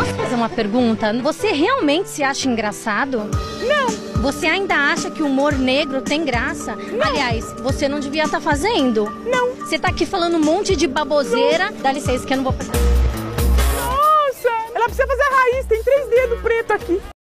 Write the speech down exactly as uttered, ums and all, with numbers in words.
Posso fazer uma pergunta? Você realmente se acha engraçado? Não. Você ainda acha que o humor negro tem graça? Não. Aliás, você não devia estar fazendo. Não. Você tá aqui falando um monte de baboseira. Não. Dá licença que eu não vou... Nossa, ela precisa fazer a raiz, tem três dedos pretos aqui.